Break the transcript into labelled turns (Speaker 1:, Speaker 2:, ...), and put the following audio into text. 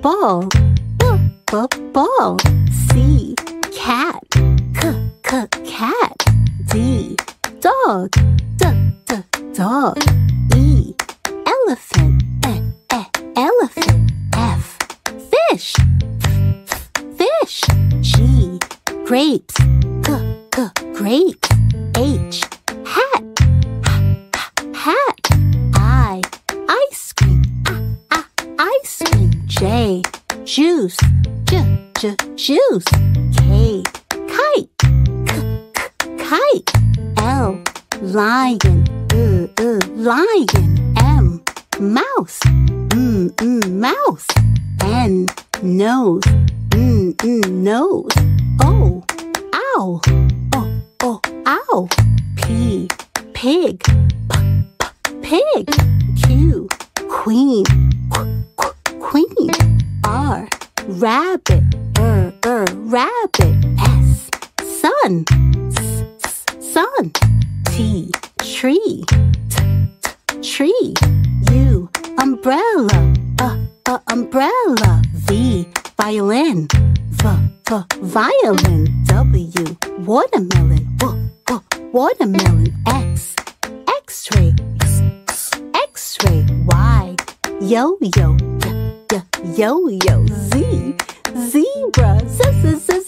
Speaker 1: ball, ball. C, cat, cat. D, dog, dog. E, elephant, elephant. F, fish, fish. G, grapes, grapes. H, hat, hat. I, ice cream, ice cream. J, juice, juice. K, kite, kite. L, lion, lion. M, mouse, mouse. N, nose, nose. O, owl, owl. P, pig, pig. Q, queen, queen. R, rabbit, rabbit. S, sun, sun. T, tree, tree. U, umbrella, umbrella. V, violin, violin. W, watermelon, watermelon. X, x-ray, x-ray. Y, yo-yo, yo-yo. Z, zebra,